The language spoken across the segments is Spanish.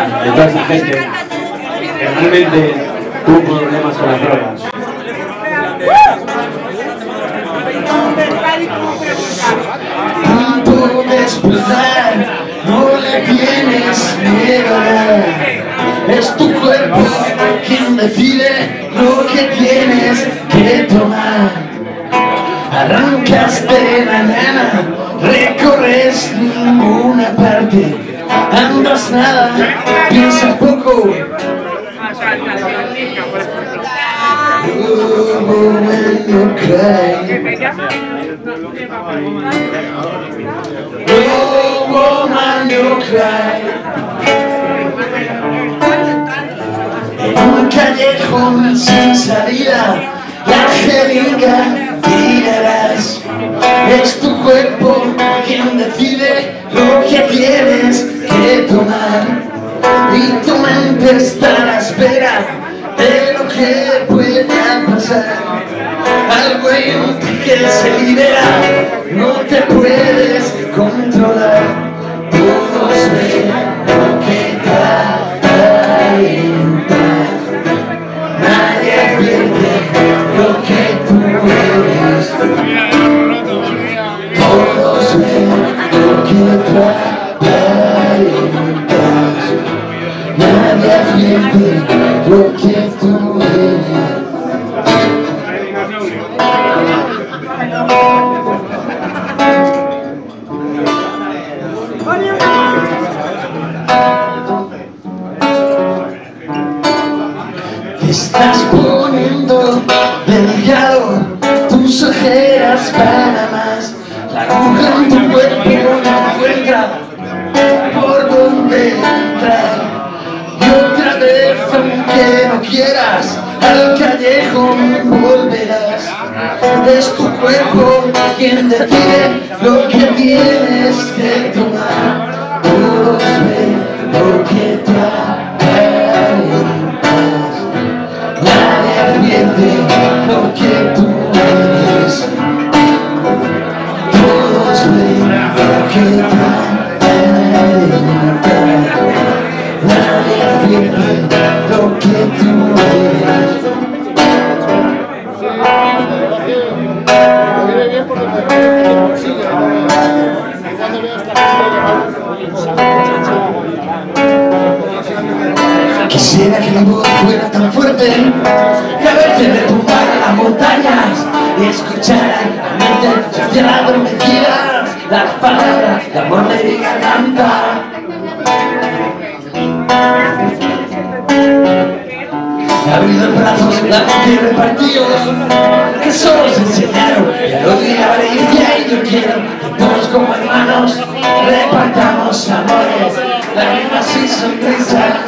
de toda esa gente que realmente tuvo problemas con las drogas. Tiempo de explotar, no le tienes miedo. Es tu cuerpo quien decide lo que tienes que tomar. Arrancas de mañana, recorres ninguna parte, andas nada, piensas poco. Oh, woman, no cry. Oh, woman, no cry. En un callejón sin salida, la jeringa tirarás. Es tu cuerpo quien decide lo que tienes que tomar. Y tu mente está a la espera de lo que pueda pasar. Algo en ti que se libera, no te puedes controlar. Todos ven lo que trae en paz. Nadie advierte lo que tú eres. Todos ven lo que trae en paz. Nadie advierte lo que tú eres. Te estás poniendo delgado, tus ojeras para más. La aguja en tu cuerpo no encuentra por dónde entrar. Y otra vez, aunque no quieras, al callejón volverás. Es tu cuerpo quien decide lo que tienes que tomar. Todos ven lo que trae en paz. Nadie advierte lo que tú eres. Todos ven lo que trae en paz. Nadie advierte lo que tú eres. Quisiera que mi voz fuera tan fuerte que a veces retumbara las montañas y escuchara la mente social adormecida las palabras de amor de mi garganta. He abrido los brazos, la mente repartidos, que solo se enseñaron y al odio y la avaricia. Y yo quiero que todos como hermanos repartamos amores, lágrimas y sonrisas.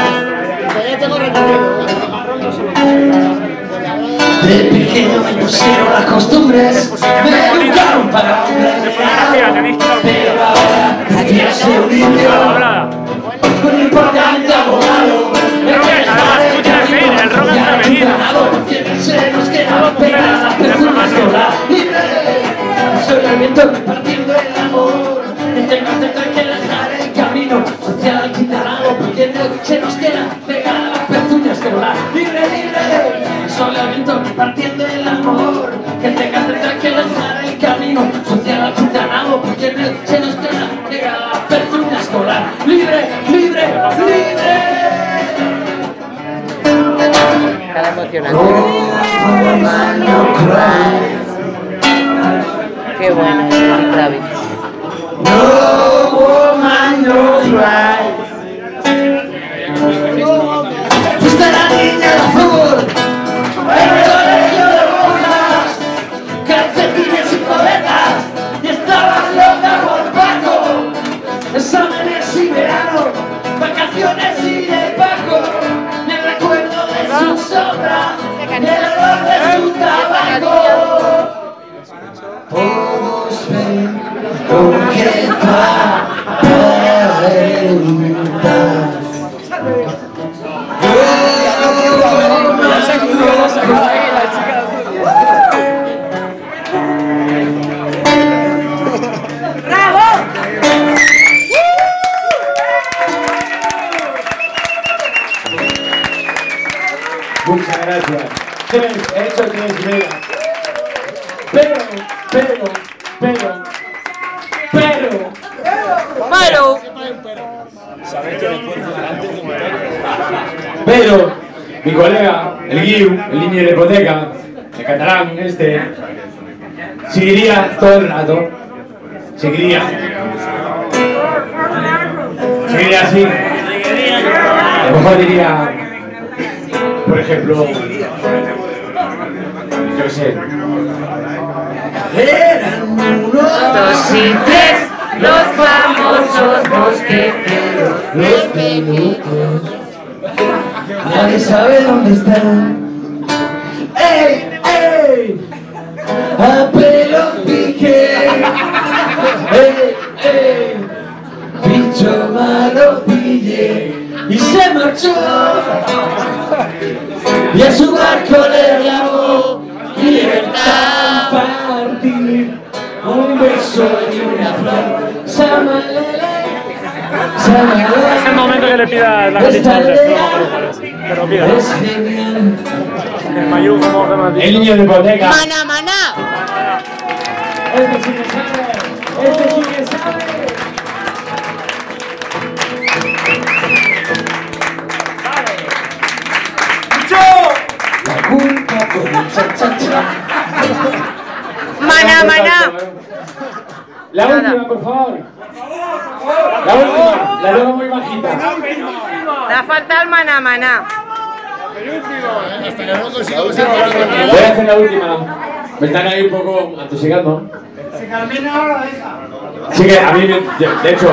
De pequeño me pusieron las costumbres, me educaron para hombre de grado, pero ahora prefiero ser un indio, un importante abogado. El rock es femenino. Se nos quedan pegadas las personas con la libre. Soy el viento partiendo el amor. Tenemos que dejar el camino social alquitrado, porque se nos quedan pegadas las pezuñas con la libre. Soy el viento partiendo el amor. Que tengas que dejar el camino social alquitrado, porque se nos quedan pegadas las pezuñas con la libre. Cada emocionante. Qué bueno, David. No woman, no cry. Fuiste la niña de azul, el colegio de burlas, calcetines y coletas, y estabas loca por Paco. Exámenes y verano, vacaciones y de Paco. Me recuerdo de su sombra, el olor de su tabaco. Todos ven lo que trae en Muchas gracias. He hecho 3 velas. Pero mi colega, el Guiu, el niño de la hipoteca, el catalán seguiría todo el rato. Seguiría así. A lo mejor diría, por ejemplo, yo qué sé. Eran 1, 2 y 3, los famosos mosqueteros, los pelucos. Nadie sabe dónde están. ¡Ey, ey! A pelo piqué. ¡Ey, ey! Bicho malo pillé y se marchó. Y a su barco le llamó libertad. Partir un beso y una flor. Samalele. Es el momento que le pida la gatita antes, que lo pida. Es genial. El Mayú, como se me ha dicho. El niño de hipoteca. Maná, maná. Este sí que sabe. Este sí que sabe. La culpa por el cha-cha-cha. Maná, maná. La última, por favor. La última, la tengo muy bajita. Da falta el maná, maná. Voy a hacer la última. Me están ahí un poco atosigando. Se Carmena ahora la deja. Así que a mí, de hecho...